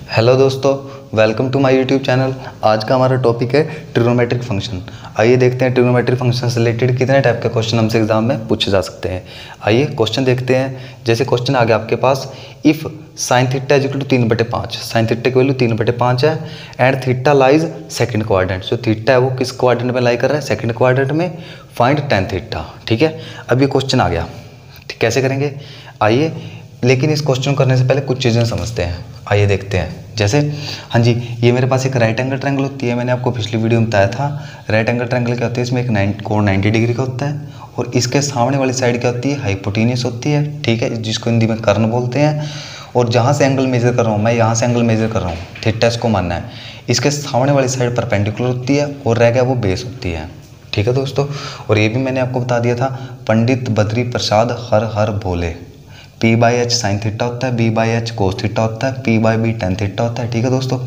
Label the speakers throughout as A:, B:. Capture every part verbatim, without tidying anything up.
A: Hello दोस्तों, welcome to my YouTube channel. आज का हमारा टॉपिक है ट्रिग्नोमेट्रिक फंक्शन। आइए देखते हैं ट्रिग्नोमेट्रिक फंक्शन से रिलेटेड कितने टाइप के क्वेश्चन हमसे एग्जाम में पूछे जा सकते हैं। आइए क्वेश्चन देखते हैं। जैसे क्वेश्चन आ गया आपके पास, if sine theta is equal to तीन बटे पाँच, साइन थीटा की वैल्यू तीन बटे पाँच है and theta lies second quadrant. जो थीटा है वो किस क्वाड्रेंट में लाई कर रहा है? सेकंड क्वाड्रेंट में। Find tan theta. ठीक है, अब ये क्वेश्चन आ गया, कैसे करेंगे आइए। लेकिन इस क्वेश्चन को करने से पहले कुछ चीज़ें समझते हैं। आइए देखते हैं। जैसे हाँ जी, ये मेरे पास एक राइट एंगल ट्रायंगल होती है। मैंने आपको पिछली वीडियो में बताया था राइट एंगल ट्रायंगल क्या होती है। इसमें एक नाइन कोण नाइन्टी डिग्री का होता है और इसके सामने वाली साइड क्या होती है? हाइपोटेन्यूस होती है। ठीक है, जिसको हिंदी में कर्ण बोलते हैं। और जहाँ से एंगल मेजर कर रहा हूँ मैं, यहाँ से एंगल मेजर कर रहा हूँ, थीटा इसको मानना है। इसके सामने वाली साइड परपेंडिकुलर होती है और रह गया वो बेस होती है। ठीक है दोस्तों, और ये भी मैंने आपको बता दिया था, पंडित बद्री प्रसाद हर हर बोले। P by H sine theta होता है, B by H cos theta होता है, P by B tan theta होता है। ठीक है दोस्तों,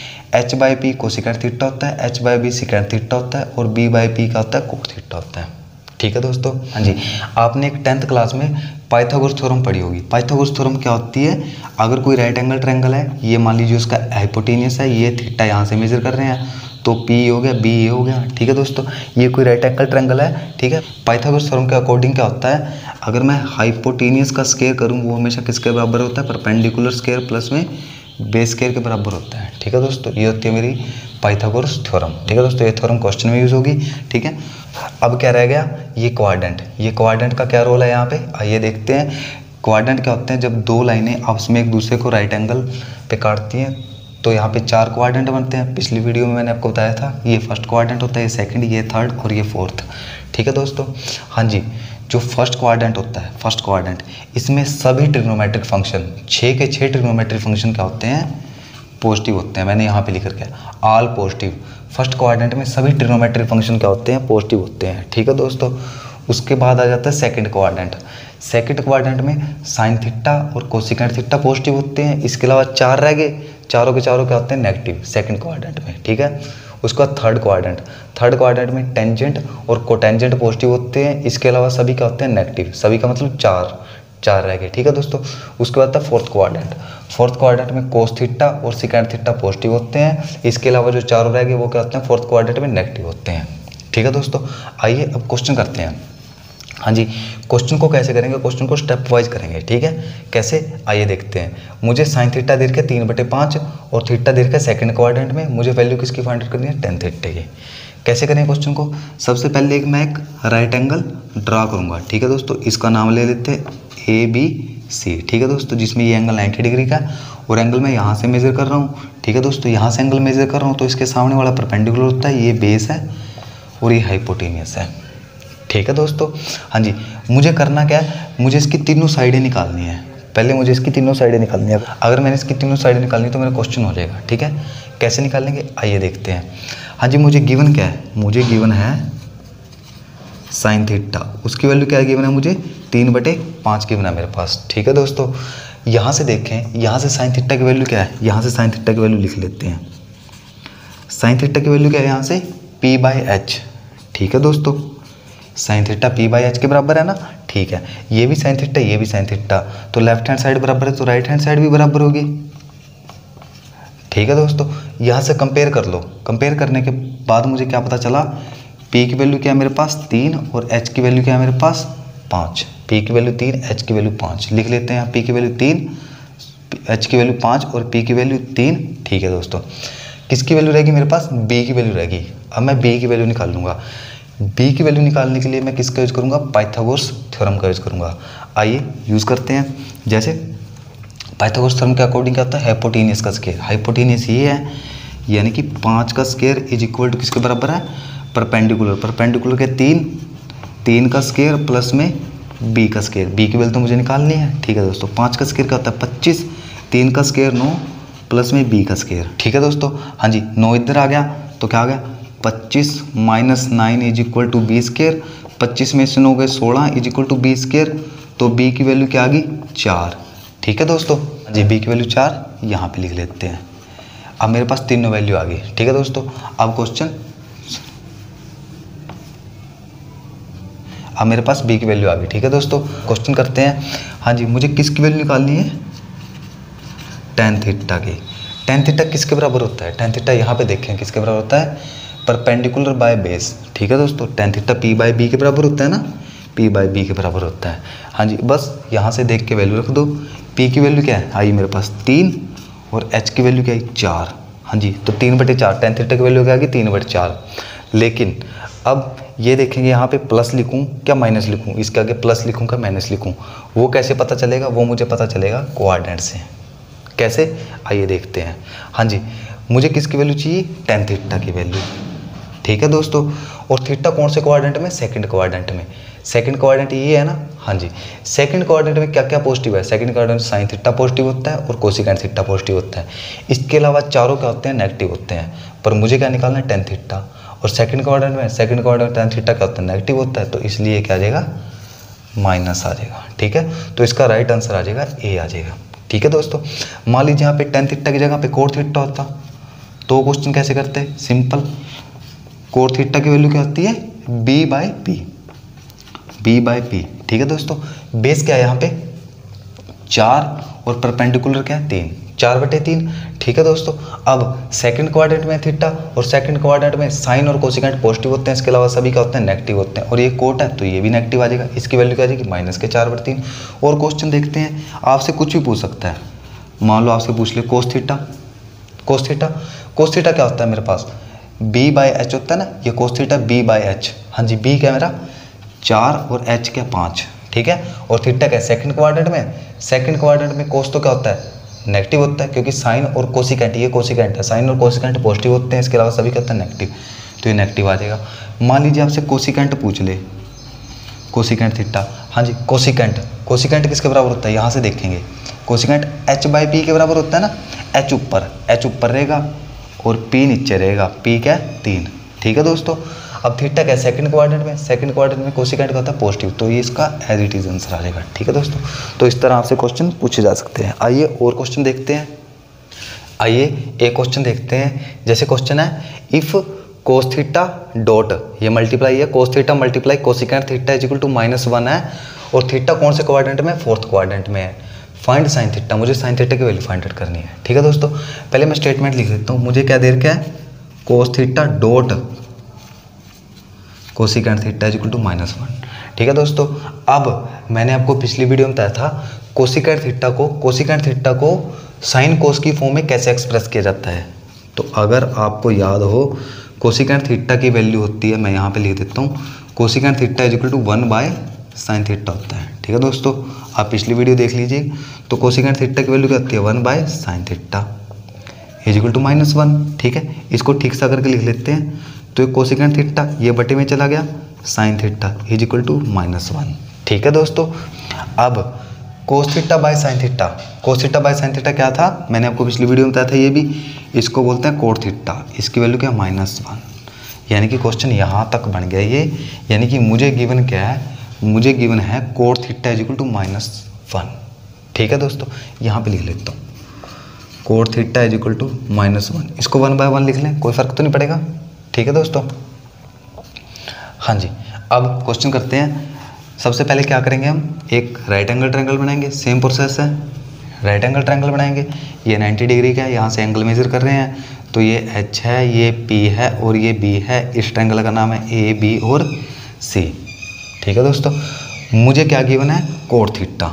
A: H by P cosecant theta होता है, H by B secant theta होता है और बी बाई पी का होता है कोस थीटा होता है। ठीक है दोस्तों, हाँ जी, आपने एक टेंथ क्लास में पाइथागोरस थ्योरम पढ़ी होगी। पाइथागोरस थ्योरम क्या होती है? अगर कोई राइट एंगल ट्रायंगल है, ये मान लीजिए उसका हाइपोटेन्यूस है, ये थीटा यहाँ से मेजर कर रहे हैं, तो P हो गया, B ये हो गया। ठीक है दोस्तों, ये कोई राइट एंगल ट्रायंगल है। ठीक है, पाइथागोरस थ्योरम के अकॉर्डिंग क्या होता है? अगर मैं हाइपोटेन्यूस का स्क्वायर करूँ वो हमेशा किसके बराबर होता है? परपेंडिकुलर स्क्वायर प्लस में बेस स्क्वायर के बराबर होता है। ठीक है दोस्तों, ये होती है मेरी पाइथागोरस थ्योरम। ठीक है दोस्तों, ये थ्योरम क्वेश्चन में यूज होगी। ठीक है, अब क्या रह गया? ये क्वाड्रेंट। ये क्वाड्रेंट का क्या रोल है यहाँ पे? आइए देखते हैं। क्वाड्रेंट क्या होते हैं? जब दो लाइनें आपस में एक दूसरे को राइट एंगल पे काटती हैं तो यहाँ पे चार क्वाड्रेंट बनते हैं। पिछली वीडियो में मैंने आपको बताया था, ये फर्स्ट क्वाड्रेंट होता है, ये सेकंड, ये थर्ड और ये फोर्थ। ठीक है दोस्तों, हाँ जी, जो फर्स्ट क्वाड्रेंट होता है, फर्स्ट क्वाड्रेंट, इसमें सभी ट्रिग्नोमेट्रिक फंक्शन, छः के छः ट्रिग्नोमेट्रिक फंक्शन क्या होते हैं? पॉजिटिव होते हैं। मैंने यहाँ पे लिख रखा है ऑल पॉजिटिव। फर्स्ट क्वाड्रेंट में सभी ट्रिग्नोमेट्रिक फंक्शन क्या होते हैं? पॉजिटिव होते हैं। ठीक है दोस्तों, उसके बाद आ जाता है सेकंड क्वाड्रेंट। सेकंड क्वाड्रेंट में साइन थीटा और कोसिकेंट थीटा पॉजिटिव होते हैं। इसके अलावा चार रह गए, चारों के चारों क्या होते हैं? नेगेटिव सेकंड क्वाड्रेंट में। ठीक है, उसका थर्ड क्वाड्रेंट, थर्ड क्वाड्रेंट में टेंजेंट और कोटेंजेंट पॉजिटिव होते हैं। इसके अलावा सभी क्या होते हैं? नेगेटिव। सभी का मतलब चार, चार रह गए। ठीक है दोस्तों, उसके बाद था फोर्थ क्वाड्रेंट। फोर्थ क्वाड्रेंट में कोस थीटा और सिकेंट थीटा पॉजिटिव होते हैं। इसके अलावा जो चारों रह गए वो क्या होते हैं? फोर्थ क्वाड्रेंट में नेगेटिव होते हैं। ठीक है दोस्तों, आइए अब क्वेश्चन करते हैं। हाँ जी, क्वेश्चन को कैसे करेंगे? क्वेश्चन को स्टेप वाइज करेंगे। ठीक है, कैसे आइए देखते हैं। मुझे साइन थीटा दे रखा है तीन बटे पाँच और थीटा दे रखा है सेकंड क्वाड्रेंट में। मुझे वैल्यू किसकी फाइंड करनी है? टेन थीटा की। कैसे करें क्वेश्चन को? सबसे पहले एक मैं एक राइट एंगल ड्रा करूँगा। ठीक है दोस्तों, इसका नाम ले लेते हैं ए बी सी। ठीक है दोस्तों, जिसमें ये एंगल नाइन्टी डिग्री का और एंगल मैं यहाँ से मेजर कर रहा हूँ। ठीक है दोस्तों, यहाँ से एंगल मेजर कर रहा हूँ तो इसके सामने वाला परपेंडिकुलर होता है, ये बेस है और ये हाइपोटेन्यूस है। ठीक है दोस्तों, हाँ जी, मुझे करना क्या है? मुझे इसकी तीनों साइडें निकालनी है। पहले मुझे इसकी तीनों साइडें निकालनी है। अगर मैंने इसकी तीनों साइडें निकालनी तो मेरा क्वेश्चन हो जाएगा। ठीक है, कैसे निकालेंगे आइए देखते हैं। हाँ जी, मुझे गिवन क्या है? मुझे गिवन है साइन थीटा, उसकी वैल्यू क्या गिवन है? मुझे तीन बटे पाँच गिवन है मेरे पास। ठीक है दोस्तों, यहाँ से देखें, यहाँ से साइन थीटा की वैल्यू क्या है? यहाँ से साइन थीटा की वैल्यू लिख लेते हैं। साइन थीटा की वैल्यू क्या है? यहाँ से पी बाई एच। ठीक है दोस्तों, sine theta P by H के बराबर है ना। ठीक है, ये भी साइन थीटा, ये भी साइन थीटा, तो लेफ्ट हैंड साइड बराबर है तो राइट हैंड साइड भी बराबर होगी। ठीक है दोस्तों, यहाँ से कंपेयर कर लो। कंपेयर करने के बाद मुझे क्या पता चला? पी की वैल्यू क्या है मेरे पास? तीन और एच की वैल्यू क्या है मेरे पास? पाँच। पी की वैल्यू तीन, एच की वैल्यू पाँच। लिख लेते हैं यहाँ, पी की वैल्यू तीन, एच की वैल्यू पाँच और पी की वैल्यू तीन। ठीक है दोस्तों, किसकी वैल्यू रहेगी मेरे पास? बी की वैल्यू रहेगी। अब मैं बी की वैल्यू निकाल लूँगा। बी की वैल्यू निकालने के लिए मैं किसका यूज़ करूँगा? पाइथागोरस थ्योरम का यूज़ करूँगा। आइए यूज़ करते हैं। जैसे पाइथागोरस थ्योरम के अकॉर्डिंग क्या होता है? हाइपोटेन्यूस का स्क्वायर। हाइपोटेन्यूस ये है, यानी कि पाँच का स्क्वायर इज इक्वल टू किसके बराबर है? परपेंडिकुलर। परपेंडिकुलर के तीन, तीन का स्क्वायर प्लस में बी का स्क्वायर। बी की वैल्यू तो मुझे निकालनी है। ठीक है दोस्तों, पाँच का स्क्वायर क्या होता है? पच्चीस, तीन का स्क्वायर नौ प्लस में बी का स्क्वायर। ठीक है दोस्तों, हाँ जी, नौ इधर आ गया तो क्या आ गया? पच्चीस minus nine is equal to B square. पच्चीस में से नौ गए सोलह is equal to B square, तो बी की वैल्यू क्या आ गई? चार। ठीक है दोस्तों, जी, बी की वैल्यू चार यहाँ पे लिख लेते हैं। अब मेरे पास तीनों वैल्यू आ गई। ठीक है दोस्तों, अब क्वेश्चन, अब मेरे पास बी की वैल्यू आ गई। ठीक है दोस्तों, क्वेश्चन करते हैं। हाँ जी, मुझे किसकी वैल्यू निकालनी है? टेन थीटा की। टेन थीटा किसके बराबर होता है, टेन थीटा यहाँ पे देखें किसके बराबर होता है, परपेंडिकुलर बाय बेस। ठीक है दोस्तों, tan theta P by B के बराबर होता है ना, पी बाय बी के बराबर होता है। हाँ जी, बस यहाँ से देख के वैल्यू रख दो। पी की वैल्यू क्या है, आई मेरे पास तीन, और एच की वैल्यू क्या है, चार। हाँ जी, तो तीन बटे चार, टेन थीटा की वैल्यू क्या आएगी, तीन बटे चार। लेकिन अब ये देखेंगे यहाँ पे प्लस लिखूँ क्या माइनस लिखूँ, इसके आगे प्लस लिखूँ क्या माइनस लिखूँ, वो कैसे पता चलेगा, वो मुझे पता चलेगा कोऑर्डिनेट से। कैसे, आइए देखते हैं। हाँ जी, मुझे किसकी वैल्यू चाहिए, टेन थीटा की वैल्यू। ठीक है दोस्तों, और थीटा कौन से कोऑर्डिनेट में, सेकंड कोऑर्डिनेट में। सेकंड कोऑर्डिनेट ये है ना, हाँ जी, सेकंड कोऑर्डिनेट में क्या क्या पॉजिटिव है, सेकंड कोऑर्डिनेट में साइन थीटा पॉजिटिव होता है और कोसिकेंट थीटा पॉजिटिव होता है। इसके अलावा चारों क्या होते हैं, नेगेटिव होते हैं। पर मुझे क्या निकालना है, टेन थीटा। और सेकंड कोऑर्डिनेट में सेकंड कोऑर्डिनेट टेन थीटा क्या होता है, नेगेटिव होता है, तो इसलिए क्या आ जाएगा, माइनस आ जाएगा। ठीक है, तो इसका राइट आंसर आ जाएगा ए आ जाएगा। ठीक है दोस्तों, मान लीजिए यहाँ पे टेन थीटा की जगह पे कोट थीटा होता, तो क्वेश्चन कैसे करते हैं, सिंपल। कोट थीटा की वैल्यू क्या होती है, B by P, B by P. ठीक है दोस्तों, बेस क्या है यहाँ पे, चार, और परपेंडिकुलर क्या है, तीन, चार बटे तीन। ठीक है दोस्तों, अब सेकंड क्वाड्रेंट में थीटा और सेकंड क्वाड्रेंट में साइन और कोसिकेंट पॉजिटिव होते हैं, इसके अलावा सभी क्या होते हैं, नेगेटिव होते हैं। और ये कोट है तो ये भी नेगेटिव आ जाएगा, इसकी वैल्यू क्या आ जाएगी, माइनस के चार बटे तीन। और क्वेश्चन देखते हैं, आपसे कुछ भी पूछ सकता है। मान लो आपसे पूछ ले cos theta, cos theta, cos theta क्या होता है मेरे पास, बी बाई एच होता है ना, ये cos theta B by H. हाँ जी, बी क्या है मेरा चार और एच क्या पाँच। ठीक है, और थीटा क्या है सेकंड क्वाड्रेंट में, सेकंड क्वाड्रेंट में कोस तो क्या होता है, नेगेटिव होता है, क्योंकि साइन और कोसिकेंट, ये कोसिकेंट है, साइन और कोसिकेंट पॉजिटिव होते हैं, इसके अलावा सभी क्या होता है, नेगेटिव, तो ये नेगेटिव आ जाएगा। मान लीजिए आपसे कोसिकेंट पूछ ले, कोसिकेंट थीटा। हाँ जी, कोसिकेंट, कोसिकेंट किसके बराबर होता है, यहाँ से देखेंगे, कोसिकेंट एच बाई पी के बराबर होता है ना, एच ऊपर, एच ऊपर रहेगा और पी नीचे रहेगा, पी क्या है, तीन। ठीक है दोस्तों, अब थीटा क्या है सेकंड क्वाड्रेंट में, सेकंड क्वाड्रेंट में कोसिकेंट का होता है पॉजिटिव, तो ये इसका एज इट इज आंसर आ जाएगा। ठीक है दोस्तों, तो इस तरह आपसे क्वेश्चन पूछे जा सकते हैं। आइए और क्वेश्चन देखते हैं। आइए एक क्वेश्चन देखते हैं, जैसे क्वेश्चन है, इफ कोस थीटा डॉट, ये मल्टीप्लाई है, cos theta multiply cosecant theta is equal to minus one है, और थीटा कौन से क्वाड्रेंट में, फोर्थ क्वाड्रेंट में है। फाइंड साइन थीटा, मुझे साइन थीटा की वैल्यू फाइंड आउट करनी है। ठीक है दोस्तों, पहले मैं स्टेटमेंट लिख देता हूँ, मुझे क्या देर क्या है, cos theta dot cosecant theta is equal to minus one. ठीक है दोस्तों, अब मैंने आपको पिछली वीडियो में बताया था कोसिकेंट थीटा को, कोसिकेंट थीटा को साइन कोस की फॉर्म में कैसे एक्सप्रेस किया जाता है। तो अगर आपको याद हो, कोसिकेंट थीटा की वैल्यू होती है, मैं यहाँ पे लिख देता हूँ, cosecant theta is equal to one by sine theta होता है। ठीक है दोस्तों, आप पिछली वीडियो देख लीजिए, तो कोसिकेंट थीटा की वैल्यू क्या होती है, one by sine theta is equal to minus one. ठीक है, इसको ठीक सा करके लिख लेते हैं, तो कोसिकेंट थीटा ये बटे में चला गया, sine theta is equal to minus one. ठीक है दोस्तों, अब cos theta by sine theta, cos theta by sine theta क्या था, मैंने आपको पिछली वीडियो में बताया था, ये भी इसको बोलते हैं कोट थीटा, इसकी वैल्यू क्या, माइनस वन। यानी कि क्वेश्चन यहाँ तक बन गया ये, यानी कि मुझे गिवन क्या है, मुझे गिवन है cot theta is equal to minus one. ठीक है दोस्तों, यहाँ पे लिख लेता हूँ, cot theta is equal to minus one, इसको वन बाय वन लिख लें, कोई फर्क तो नहीं पड़ेगा। ठीक है दोस्तों, हाँ जी, अब क्वेश्चन करते हैं। सबसे पहले क्या करेंगे, हम एक राइट एंगल ट्रायंगल बनाएंगे, सेम प्रोसेस है, राइट एंगल ट्रायंगल बनाएंगे। ये नाइन्टी डिग्री का है, यहाँ से एंगल मेजर कर रहे हैं, तो ये एच है, ये पी है और ये बी है। इस ट्रायंगल का नाम है ए बी और सी। ठीक है दोस्तों, मुझे क्या गिवन है, cot theta,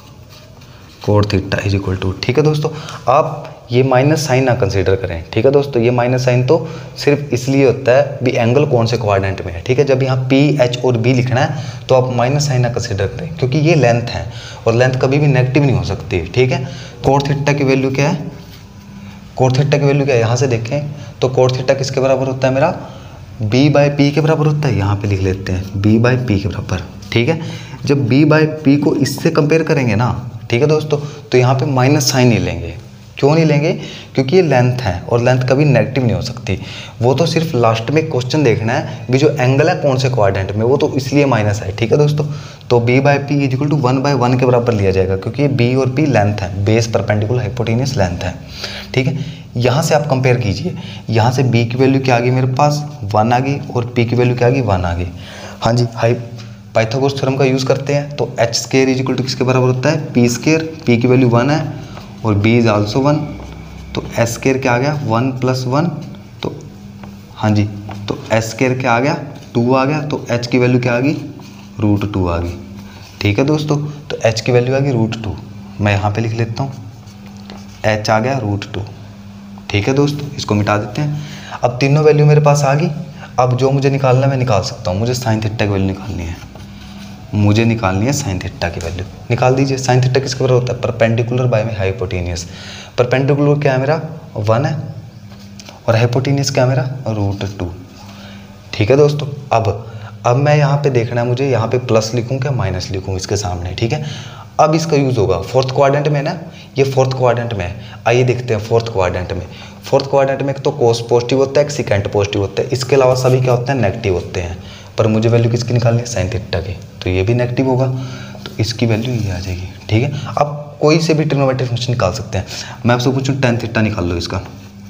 A: cot theta is equal to, ठीक है दोस्तों, आप ये माइनस साइन ना कंसीडर करें। ठीक है दोस्तों, ये माइनस साइन तो सिर्फ इसलिए होता है भी एंगल कौन से क्वाड्रेंट में है। ठीक है, जब यहाँ पी एच और बी लिखना है तो आप माइनस साइन ना कंसीडर करें, क्योंकि ये लेंथ है और लेंथ कभी भी नेगेटिव नहीं हो सकती। ठीक है, कोट थीटा की वैल्यू क्या है, कोट थीटा की वैल्यू क्या है, यहाँ से देखें तो कोट थीटा किसके बराबर होता है मेरा, बी बाई पी के बराबर होता है। यहाँ पे लिख लेते हैं बी बाई पी के बराबर। ठीक है, जब बी बाई पी को इससे कंपेयर करेंगे ना, ठीक है दोस्तों, तो यहाँ पे माइनस साइन नहीं लेंगे। क्यों नहीं लेंगे, क्योंकि ये लेंथ है और लेंथ कभी नेगेटिव नहीं हो सकती। वो तो सिर्फ लास्ट में क्वेश्चन देखना है भी जो एंगल है कौन से क्वाड्रेंट में, वो तो इसलिए माइनस है। ठीक है दोस्तों, तो B by P is equal to one by one के बराबर लिया जाएगा, क्योंकि ये बी और पी लेंथ है, बेस परपेंडिकुलर हाइपोटेन्यूस लेंथ है। ठीक है, यहाँ से आप कंपेयर कीजिए, यहाँ से बी की वैल्यू क्या आ गई मेरे पास, वन आ गई, और पी की वैल्यू क्या आ गई, वन आ गई। हाँ जी, हाई पाइथागोरस थ्योरम का यूज़ करते हैं, तो H square is equal to किसके बराबर होता है, पी स्केयर, पी की वैल्यू वन है और बी इज आल्सो वन, तो एस स्केयर क्या आ गया वन प्लस वन, तो हाँ जी, तो एस स्केयर क्या आ गया टू आ गया, तो एच की वैल्यू क्या आ गई रूट टू आ गई। ठीक है दोस्तों, तो एच की वैल्यू आ गई रूट टू, मैं यहाँ पे लिख लेता हूँ एच आ गया रूट टू। ठीक है दोस्तों, इसको मिटा देते हैं। अब तीनों वैल्यू मेरे पास आ गई। अब जो मुझे निकालना है मैं निकाल सकता हूँ। मुझे साइन थीटा की वैल्यू निकालनी है, मुझे निकालनी है साइन थीटा की वैल्यू। निकाल दीजिए। साइन थीटा किसके बराबर होता है परपेंडिकुलर बाय में हाइपोटेनियस। परपेंडिकुलर क्या है मेरा वन है और हाइपोटेनियस क्या है मेरा रूट टू। ठीक है दोस्तों, अब अब मैं यहाँ पे देखना है मुझे यहाँ पे प्लस लिखूँ क्या माइनस लिखूँ इसके सामने। ठीक है, अब इसका यूज़ होगा फोर्थ क्वाड्रेंट में ना, ये फोर्थ क्वाड्रेंट में है। आइए देखते हैं फोर्थ क्वाड्रेंट में। फोर्थ क्वाड्रेंट में एक तो कोस पॉजिटिव होता है, एक सिकेंट पॉजिटिव होता है, इसके अलावा सभी क्या होते हैं नेगेटिव होते हैं। पर मुझे वैल्यू किसकी निकालनी है साइन थीटा की, तो ये भी नेगेटिव होगा, तो इसकी वैल्यू ये आ जाएगी। ठीक है, अब कोई से भी ट्रिग्नोमेट्रिक फंक्शन निकाल सकते हैं। मैं आपसे पूछूं टेन थीटा निकाल लो इसका।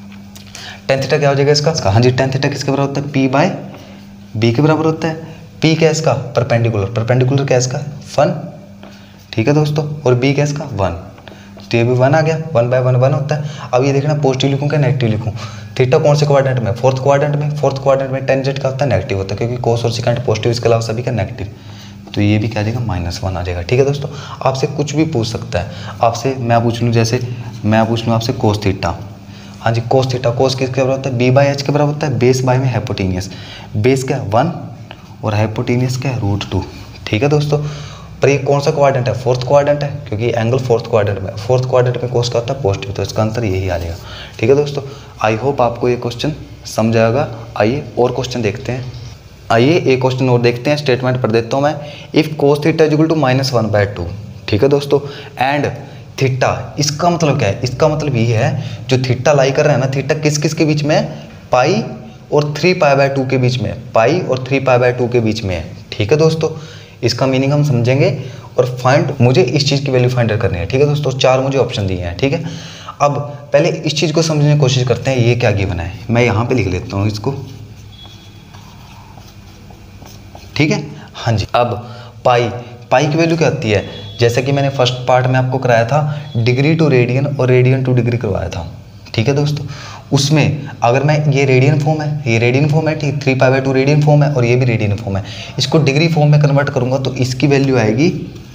A: टेन थीटा क्या हो जाएगा इसका, हाँ जी टेन थीटा किसके बराबर होता है पी बाय बी के बराबर होता है। पी क्या है इसका परपेंडिकुलर, परपेंडिकुलर क्या है इसका वन। ठीक है दोस्तों, और बी क्या है इसका वन, तो ये भी वन आ गया, वन बाय वन वन होता है। अब ये देखना पॉजिटिव लिखूँ क्या नेगेटिव लिखूँ। थीटा कौन से क्वाड्रेंट में फोर्थ क्वाड्रेंट में, फोर्थ क्वाड्रेंट में टेंजेंट का होता है नेगेटिव होता है, क्योंकि कोस और सिकेंट पॉजिटिव, इसके अलावा सभी का नेगेटिव, तो ये भी क्या आ जाएगा माइनस वन आ जाएगा। ठीक है दोस्तों, आपसे कुछ भी पूछ सकता है। आपसे मैं पूछ लूँ, जैसे मैं पूछ लूँ आपसे कोस थीटा, हाँ जी कोस थीटा, कोस किसके बराबर होता है बी बाई एच के बराबर होता है, बेस बाय में हाइपोटेनियस, बेस क्या है वन और हाइपोटेनियस क्या है रूट टू। ठीक है दोस्तों, पर ये कौन सा क्वाड्रेंट है फोर्थ क्वाड्रेंट है, क्योंकि एंगल फोर्थ क्वाड्रेंट में, फोर्थ क्वाड्रेंट में कोस का होता है पॉजिटिव, तो इसका आंसर यही आ जाएगा। ठीक है दोस्तों, आई होप आपको ये क्वेश्चन समझ आएगा। आइए और क्वेश्चन देखते हैं। आइए एक क्वेश्चन और देखते हैं, स्टेटमेंट पढ़ देता हूँ मैं। If cos theta is equal to minus one by two. ठीक है दोस्तों, एंड थीटा, इसका मतलब क्या है, इसका मतलब ये है जो थीटा लाई कर रहे हैं ना, थीटा किस किस के बीच में है पाई और थ्री पाई बाय टू के बीच में, पाई और थ्री पाई बाय टू के बीच में है। ठीक है दोस्तों, इसका मीनिंग हम समझेंगे और फाइंड, मुझे इस चीज़ की वैल्यू फाइंड करनी है। ठीक है दोस्तों, चार मुझे ऑप्शन दिए हैं। ठीक है, अब पहले इस चीज़ को समझने की कोशिश करते हैं, ये क्या गिवन है। मैं यहाँ पे लिख लेता हूँ इसको। ठीक है, हाँ जी, अब पाई, पाई की वैल्यू क्या आती है, जैसे कि मैंने फर्स्ट पार्ट में आपको कराया था डिग्री टू रेडियन और रेडियन टू डिग्री करवाया था। ठीक है दोस्तों, उसमें अगर मैं ये रेडियन फॉर्म है, ये रेडियन फॉर्म है, ठीक, three pi by two radian form है और ये भी रेडियन फॉर्म है, इसको डिग्री फॉर्म में कन्वर्ट करूंगा तो इसकी वैल्यू आएगी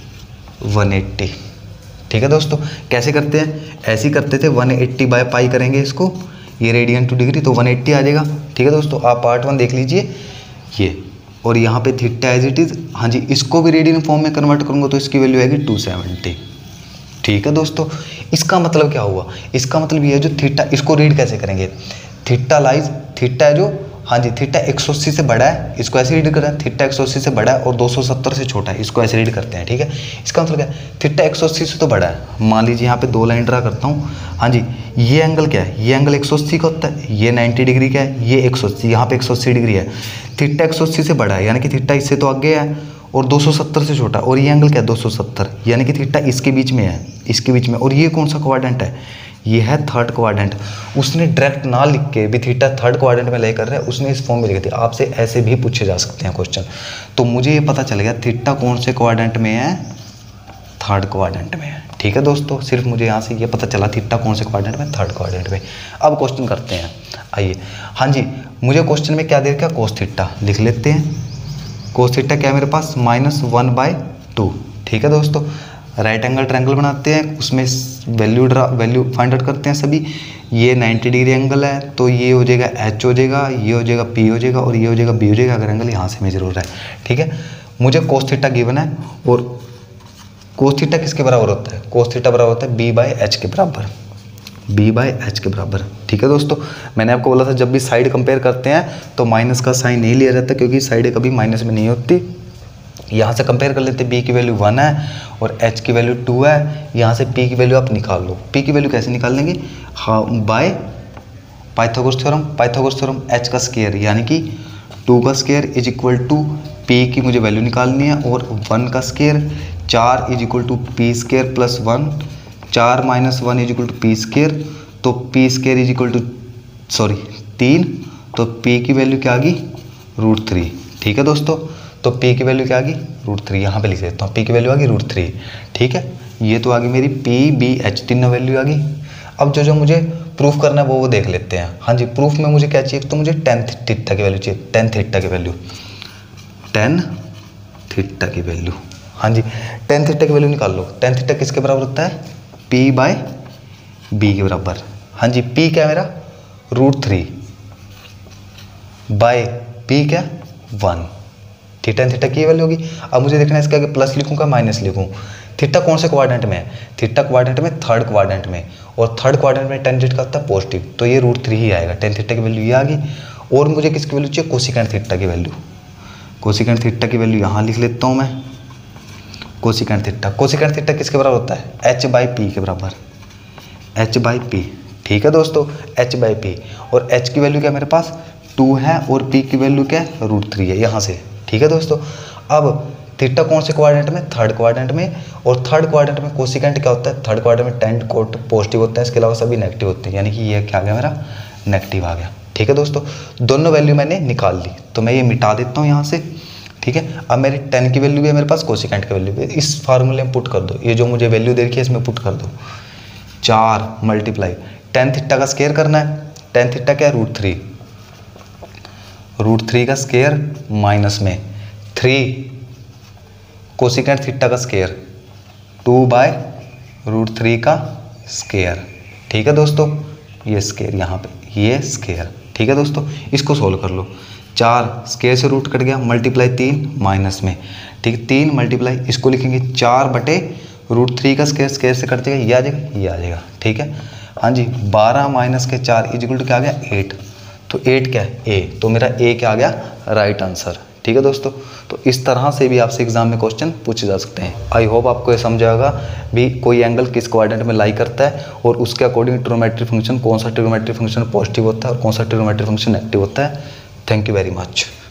A: वन एट्टी। ठीक है दोस्तों, कैसे करते हैं, ऐसे ही करते थे, वन एट्टी बाय पाई करेंगे इसको, ये रेडियन टू डिग्री, तो वन एट्टी आ जाएगा। ठीक है दोस्तों, आप पार्ट वन देख लीजिए ये, और यहाँ पे थीटा एज इट इज़, हाँ जी, इसको भी रेडियन फॉर्म में कन्वर्ट करूँगा तो इसकी वैल्यू आएगी टू सेवेंटी। ठीक है दोस्तों, इसका मतलब क्या हुआ, इसका मतलब ये है जो थीटा, इसको रीड कैसे करेंगे, थीटा लाइज, थीटा है जो, हाँ जी, थीटा एक सौ अस्सी से बड़ा है, इसको ऐसे रीड करते हैं, थीटा एक सौ अस्सी से बड़ा है और दो सौ सत्तर से छोटा है, इसको ऐसे रीड करते हैं। ठीक है, इसका मतलब क्या है, थीटा एक सौ अस्सी से तो बड़ा है, मान लीजिए यहाँ पे दो लाइन ड्रा करता हूँ। हाँ जी, ये एंगल क्या है, ये एंगल एक सौ अस्सी का होता है, ये नब्बे डिग्री का है, ये एक सौ अस्सी, यहाँ पे एक सौ अस्सी डिग्री है। थीटा एक सौ अस्सी से बड़ा है, यानी कि थीटा इससे तो आगे है, और दो सौ सत्तर से छोटा, और ये एंगल क्या है दो सौ सत्तर, यानी कि थीटा इसके बीच में है, इसके बीच में, और ये कौन सा क्वाड्रेंट है, ये है थर्ड क्वाड्रेंट। उसने डायरेक्ट ना लिख के भी थीटा थर्ड क्वाड्रेंट में ले कर रहा है, उसने इस फॉर्म में लिखी थी। आपसे ऐसे भी पूछे जा सकते हैं क्वेश्चन, तो मुझे ये पता चल गया थीटा कौन से क्वाड्रेंट में है, थर्ड क्वाड्रेंट में है। ठीक है दोस्तों, सिर्फ मुझे यहाँ से ये पता चला थीटा कौन से क्वाड्रेंट में, थर्ड क्वाड्रेंट में। अब क्वेश्चन करते हैं, आइए। हाँ जी, मुझे क्वेश्चन में क्या दे रखा, कोस थीटा लिख लेते हैं। कोस थीटा क्या है मेरे पास, माइनस वन बाय टू। ठीक है दोस्तों, राइट एंगल ट्रायंगल बनाते हैं, उसमें value draw value find out करते हैं सभी। ये नब्बे डिग्री एंगल है, तो ये हो जाएगा एच हो जाएगा, ये हो जाएगा पी हो जाएगा, और ये हो जाएगा बी हो जाएगा, अगर एंगल यहाँ से मेजर हो रहा है। ठीक है, मुझे कोस थीटा गिवन है, और कोस थीटा किसके बराबर होता है, कोस थीटा बराबर होता है बी बाय एच के बराबर, बी बाय एच के बराबर। ठीक है दोस्तों, मैंने आपको बोला था जब भी साइड कंपेयर करते हैं तो माइनस का साइन नहीं लिया जाता, क्योंकि साइड कभी माइनस में नहीं होती। यहाँ से कंपेयर कर लेते हैं, बी की वैल्यू वन है और एच की वैल्यू टू है, यहाँ से पी की वैल्यू आप निकाल लो। पी की वैल्यू कैसे निकाल लेंगे, हाँ by Pythagoras theorem, Pythagoras theorem H का स्क्वायर यानी कि टू का square is equal to P की मुझे वैल्यू निकालनी है, और वन का स्क्वायर चार is equal to P square plus one, चार minus one is equal to P square, तो P square is equal to sorry तीन, तो पी की वैल्यू क्या आ गई रूट थ्री। ठीक है दोस्तों, तो पी की वैल्यू क्या आ गई रूट थ्री, यहाँ पे लिख देता हूँ, पी की वैल्यू आ गई रूट थ्री। ठीक है, ये तो आ गई मेरी पी बी एच, तीनों वैल्यू आ गई। अब जो जो मुझे प्रूफ करना है वो वो देख लेते हैं। हाँ जी, प्रूफ में मुझे क्या चाहिए, तो मुझे टेन थीटा की वैल्यू चाहिए, टेन थीटा की वैल्यू, टेन थीटा की वैल्यू। हाँ जी, टेन थीटा की वैल्यू निकाल लो। टेन थीटा किसके बराबर होता है, पी बाय बी के बराबर। हाँ जी, पी क्या है मेरा, रूट थ्री बाय पी क्या, वन। ठीक, टेन थीटा की वैल्यू होगी। अब मुझे देखना है इसके आगे प्लस लिखूँ का माइनस लिखूँ। थीटा कौन से क्वाड्रेंट में है, थीटा क्वाड्रेंट में थर्ड क्वाड्रेंट में, और थर्ड क्वाड्रेंट में टेन थीटा का होता है पॉजिटिव, तो ये रूट थ्री ही आएगा। टेन थीटा की वैल्यू ये आ गई। और मुझे किसकी वैल्यू चाहिए, कोसिकेंट थीटा की वैल्यू। कोसिकेंट थीटा की वैल्यू यहाँ लिख लेता हूँ मैं, कोसिकेंट थीटा। कोसिकेंट थीटा किसके बराबर होता है, एच बाई पी के बराबर, एच बाई पी। ठीक है दोस्तों, एच बाई पी। और एच की वैल्यू क्या मेरे पास टू है, और पी की वैल्यू क्या है, रूट थ्री है यहाँ से। ठीक है दोस्तों, अब थीटा कौन से क्वाड्रेंट में, थर्ड क्वाड्रेंट में, और थर्ड क्वाड्रेंट में कोसिकेंट क्या होता है, थर्ड क्वाड्रेंट में टेन कोट पॉजिटिव होता है, इसके अलावा सभी नेगेटिव होते हैं, यानी कि ये क्या आ गया मेरा, नेगेटिव आ गया। ठीक है दोस्तों, दोनों वैल्यू मैंने निकाल ली, तो मैं ये मिटा देता हूँ यहाँ से। ठीक है, अब मेरी टेन की वैल्यू भी है मेरे पास, कोसिकेंट की वैल्यू भी, इस फार्मूले में पुट कर दो, ये जो मुझे वैल्यू दे रखी है इसमें पुट कर दो। चार मल्टीप्लाई टेन थीटा का स्केयर करना है, टेन थीटा क्या है, रूट थ्री, रूट थ्री का स्केयर माइनस में थ्री कोसिकेंट थीटा का square, two by root three का स्केयर। ठीक है दोस्तों, ये स्केयर यहाँ पे, ये स्केयर। ठीक है दोस्तों, इसको सोल्व कर लो। चार स्केयर से रूट कट गया, मल्टीप्लाई तीन माइनस में, ठीक, तीन मल्टीप्लाई इसको लिखेंगे चार बटे रूट थ्री का स्केयर, स्केयर से कट जाएगा, ये आ जाएगा, ये आ जाएगा। ठीक है, हाँ जी, बारह माइनस के चार इजिकल टू क्या आ गया, एट। तो एट क्या है, ए, तो मेरा ए क्या आ गया, राइट आंसर। ठीक है दोस्तों, तो इस तरह से भी आपसे एग्जाम में क्वेश्चन पूछे जा सकते हैं। आई होप आपको ये समझ आएगा भी कोई एंगल किस क्वाड्रेंट में लाई करता है, और उसके अकॉर्डिंग ट्रिग्नोमेट्री फंक्शन, कौन सा ट्रिग्नोमेट्री फंक्शन पॉजिटिव होता है और कौन सा ट्रिग्नोमेट्री फंक्शन नेगेटिव होता है। Thank you very much.